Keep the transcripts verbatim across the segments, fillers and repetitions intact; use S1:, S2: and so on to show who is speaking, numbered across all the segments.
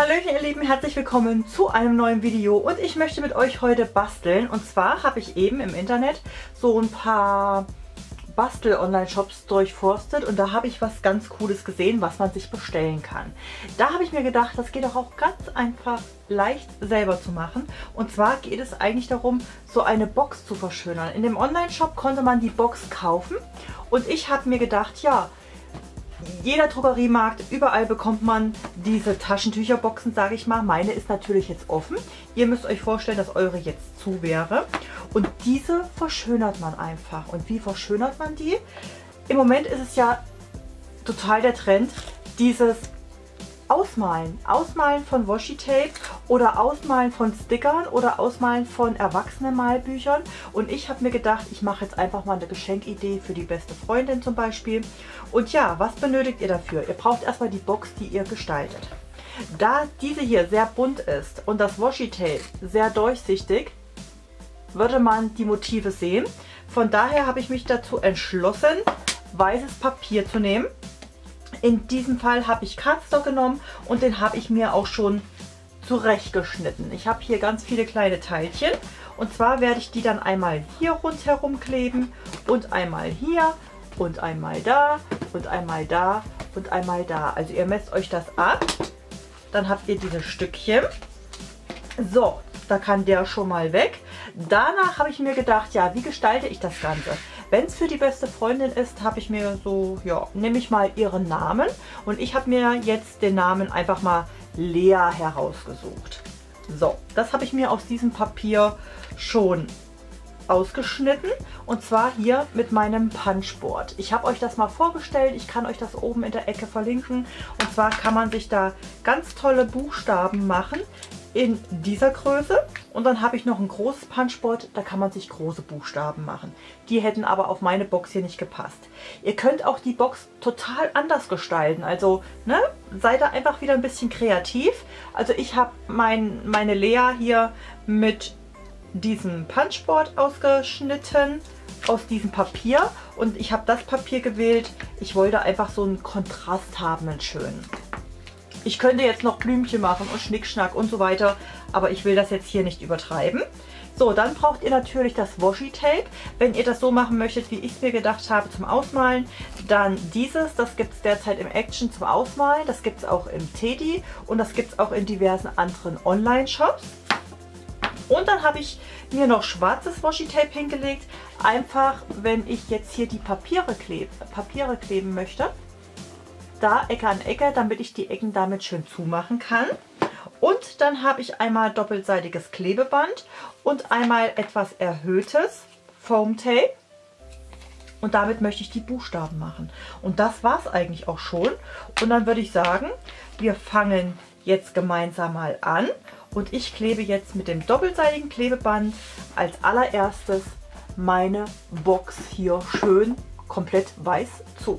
S1: Hallöchen ihr Lieben, herzlich willkommen zu einem neuen Video und ich möchte mit euch heute basteln. Und zwar habe ich eben im Internet so ein paar Bastel-Online-Shops durchforstet und da habe ich was ganz Cooles gesehen, was man sich bestellen kann. Da habe ich mir gedacht, das geht doch auch ganz einfach leicht selber zu machen. Und zwar geht es eigentlich darum, so eine Box zu verschönern. In dem Online-Shop konnte man die Box kaufen und ich habe mir gedacht, ja, jeder Drogeriemarkt, überall bekommt man diese Taschentücherboxen, sage ich mal. Meine ist natürlich jetzt offen. Ihr müsst euch vorstellen, dass eure jetzt zu wäre. Und diese verschönert man einfach. Und wie verschönert man die? Im Moment ist es ja total der Trend, dieses Ausmalen. Ausmalen von Washi-Tape oder Ausmalen von Stickern oder Ausmalen von Erwachsenenmalbüchern. Und ich habe mir gedacht, ich mache jetzt einfach mal eine Geschenkidee für die beste Freundin zum Beispiel. Und ja, was benötigt ihr dafür? Ihr braucht erstmal die Box, die ihr gestaltet. Da diese hier sehr bunt ist und das Washi-Tape sehr durchsichtig, würde man die Motive sehen. Von daher habe ich mich dazu entschlossen, weißes Papier zu nehmen. In diesem Fall habe ich Cardstock genommen und den habe ich mir auch schon zurechtgeschnitten. Ich habe hier ganz viele kleine Teilchen und zwar werde ich die dann einmal hier rundherum kleben und einmal hier und einmal da und einmal da und einmal da. Also ihr messt euch das ab, dann habt ihr diese Stückchen. So, da kann der schon mal weg. Danach habe ich mir gedacht, ja, wie gestalte ich das Ganze? Wenn es für die beste Freundin ist, habe ich mir so, ja, nehme ich mal ihren Namen. Und ich habe mir jetzt den Namen einfach mal Lea herausgesucht. So, das habe ich mir aus diesem Papier schon ausgeschnitten. Und zwar hier mit meinem Punchboard. Ich habe euch das mal vorgestellt. Ich kann euch das oben in der Ecke verlinken. Und zwar kann man sich da ganz tolle Buchstaben machen in dieser Größe. Und dann habe ich noch ein großes Punchboard, da kann man sich große Buchstaben machen. Die hätten aber auf meine Box hier nicht gepasst. Ihr könnt auch die Box total anders gestalten. Also ne, seid da einfach wieder ein bisschen kreativ. Also ich habe mein, meine Lea hier mit diesem Punchboard ausgeschnitten, aus diesem Papier. Und ich habe das Papier gewählt. Ich wollte einfach so einen Kontrast haben, einen schönen. Ich könnte jetzt noch Blümchen machen und Schnickschnack und so weiter, aber ich will das jetzt hier nicht übertreiben. So, dann braucht ihr natürlich das Washi-Tape. Wenn ihr das so machen möchtet, wie ich es mir gedacht habe zum Ausmalen, dann dieses. Das gibt es derzeit im Action zum Ausmalen. Das gibt es auch im Teddy und das gibt es auch in diversen anderen Online-Shops. Und dann habe ich mir noch schwarzes Washi-Tape hingelegt. Einfach, wenn ich jetzt hier die Papiere, kleb, Papiere kleben möchte. Da Ecke an Ecke, damit ich die Ecken damit schön zumachen kann. Und dann habe ich einmal doppelseitiges Klebeband und einmal etwas erhöhtes Foam Tape. Und damit möchte ich die Buchstaben machen. Und das war es eigentlich auch schon. Und dann würde ich sagen, wir fangen jetzt gemeinsam mal an. Und ich klebe jetzt mit dem doppelseitigen Klebeband als allererstes meine Box hier schön komplett weiß zu.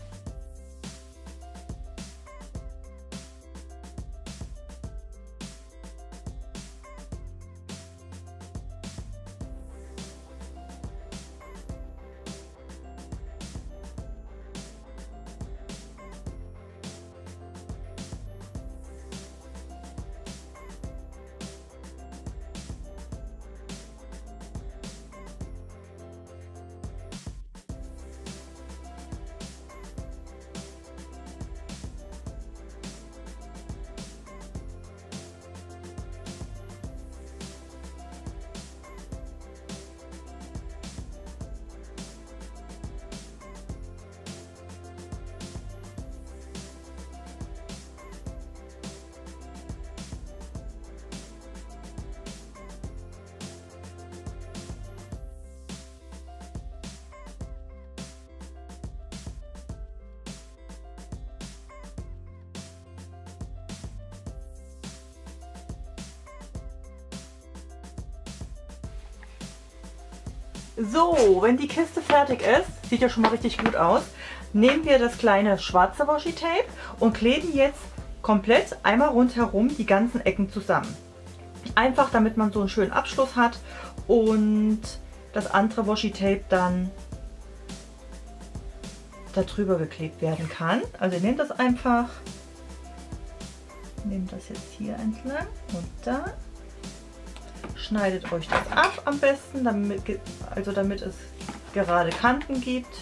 S1: So, wenn die Kiste fertig ist, sieht ja schon mal richtig gut aus, nehmen wir das kleine schwarze Washi-Tape und kleben jetzt komplett einmal rundherum die ganzen Ecken zusammen. Einfach, damit man so einen schönen Abschluss hat und das andere Washi-Tape dann darüber geklebt werden kann. Also ihr nehmt das einfach Nehmt das jetzt hier entlang und da. Schneidet euch das ab am besten, damit, also damit es gerade Kanten gibt.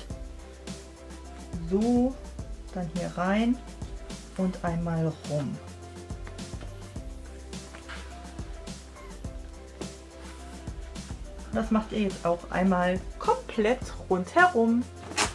S1: So, dann hier rein und einmal rum. Das macht ihr jetzt auch einmal komplett rundherum.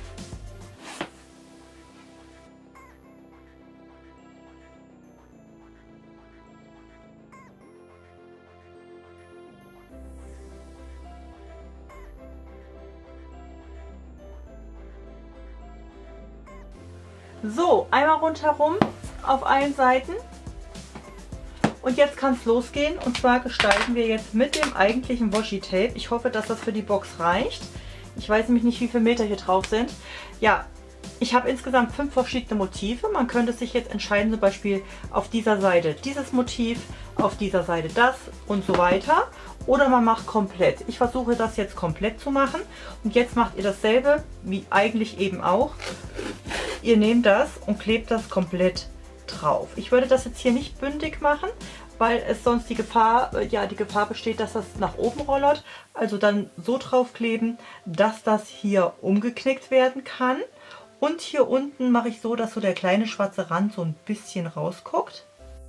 S1: So, einmal rundherum auf allen Seiten. Und jetzt kann es losgehen. Und zwar gestalten wir jetzt mit dem eigentlichen Washi-Tape. Ich hoffe, dass das für die Box reicht. Ich weiß nämlich nicht, wie viele Meter hier drauf sind. Ja, ich habe insgesamt fünf verschiedene Motive. Man könnte sich jetzt entscheiden, zum Beispiel auf dieser Seite dieses Motiv, auf dieser Seite das und so weiter. Oder man macht komplett. Ich versuche das jetzt komplett zu machen. Und jetzt macht ihr dasselbe, wie eigentlich eben auch. Ihr nehmt das und klebt das komplett drauf. Ich würde das jetzt hier nicht bündig machen, weil es sonst die Gefahr, ja, die Gefahr besteht, dass das nach oben rollert. Also dann so draufkleben, dass das hier umgeknickt werden kann. Und hier unten mache ich so, dass so der kleine schwarze Rand so ein bisschen rausguckt.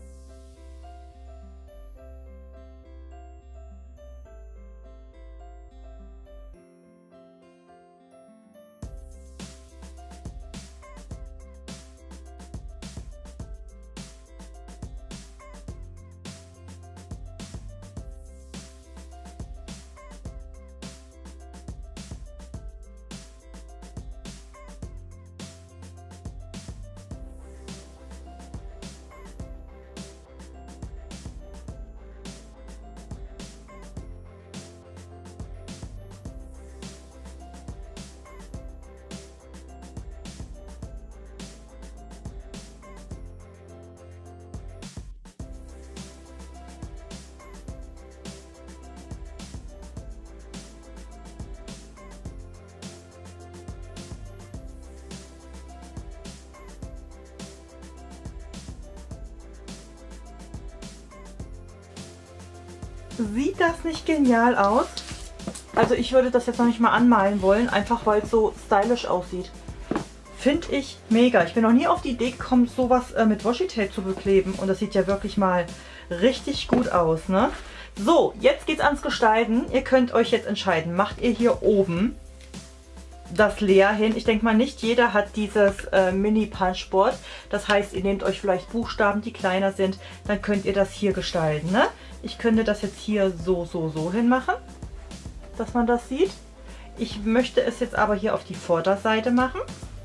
S1: Sieht das nicht genial aus? Also ich würde das jetzt noch nicht mal anmalen wollen, einfach weil es so stylisch aussieht. Finde ich mega. Ich bin noch nie auf die Idee gekommen, sowas äh, mit Washi-Tape zu bekleben. Und das sieht ja wirklich mal richtig gut aus, ne? So, jetzt geht's ans Gestalten. Ihr könnt euch jetzt entscheiden. Macht ihr hier oben das leer hin? Ich denke mal, nicht jeder hat dieses äh, Mini-Punchboard. Das heißt, ihr nehmt euch vielleicht Buchstaben, die kleiner sind. Dann könnt ihr das hier gestalten, ne? Ich könnte das jetzt hier so, so, so hinmachen, dass man das sieht. Ich möchte es jetzt aber hier auf die Vorderseite machen.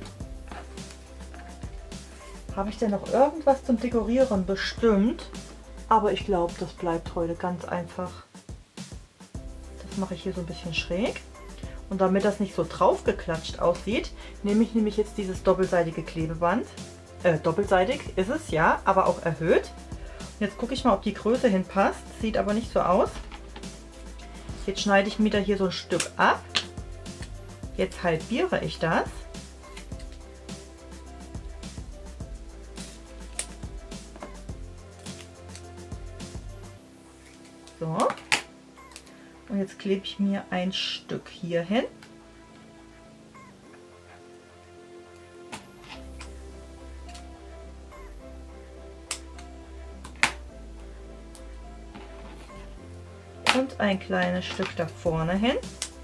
S1: Habe ich denn noch irgendwas zum Dekorieren? Bestimmt. Aber ich glaube, das bleibt heute ganz einfach. Das mache ich hier so ein bisschen schräg. Und damit das nicht so draufgeklatscht aussieht, nehme ich nämlich jetzt dieses doppelseitige Klebeband. Äh, doppelseitig ist es, ja, aber auch erhöht. Jetzt gucke ich mal, ob die Größe hinpasst. Sieht aber nicht so aus. Jetzt schneide ich mir da hier so ein Stück ab. Jetzt halbiere ich das. So. Und jetzt klebe ich mir ein Stück hier hin. Und ein kleines Stück da vorne hin.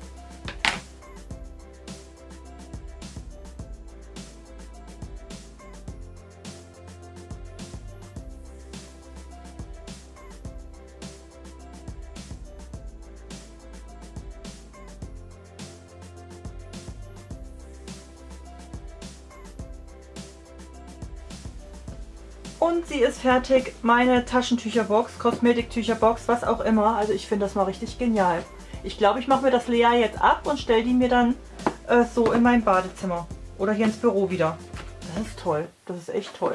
S1: Und sie ist fertig, meine Taschentücherbox, Kosmetiktücherbox, was auch immer. Also ich finde das mal richtig genial. Ich glaube, ich mache mir das Lea jetzt ab und stelle die mir dann äh, so in mein Badezimmer oder hier ins Büro wieder. Das ist toll, das ist echt toll.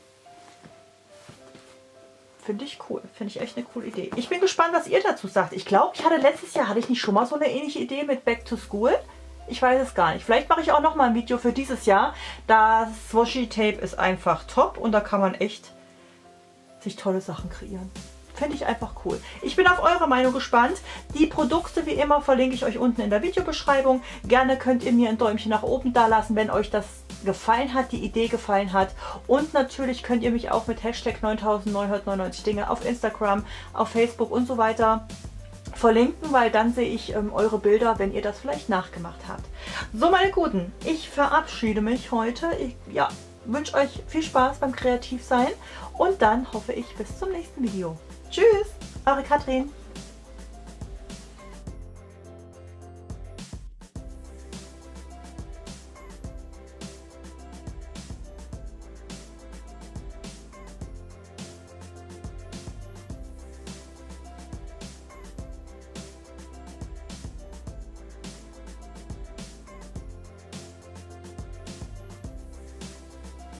S1: Finde ich cool, finde ich echt eine coole Idee. Ich bin gespannt, was ihr dazu sagt. Ich glaube, ich hatte letztes Jahr, hatte ich nicht schon mal so eine ähnliche Idee mit Back to School? Ich weiß es gar nicht. Vielleicht mache ich auch noch mal ein Video für dieses Jahr. Das Washi Tape ist einfach top und da kann man echt sich tolle Sachen kreieren. Finde ich einfach cool. Ich bin auf eure Meinung gespannt. Die Produkte wie immer verlinke ich euch unten in der Videobeschreibung. Gerne könnt ihr mir ein Däumchen nach oben da lassen, wenn euch das gefallen hat, die Idee gefallen hat. Und natürlich könnt ihr mich auch mit Hashtag neuntausendneunhundertneunundneunzig Dinge auf Instagram, auf Facebook und so weiter verlinken, weil dann sehe ich ähm, eure Bilder, wenn ihr das vielleicht nachgemacht habt. So, meine Guten, ich verabschiede mich heute. Ich, ja, wünsche euch viel Spaß beim Kreativsein und dann hoffe ich bis zum nächsten Video. Tschüss, eure Katrin.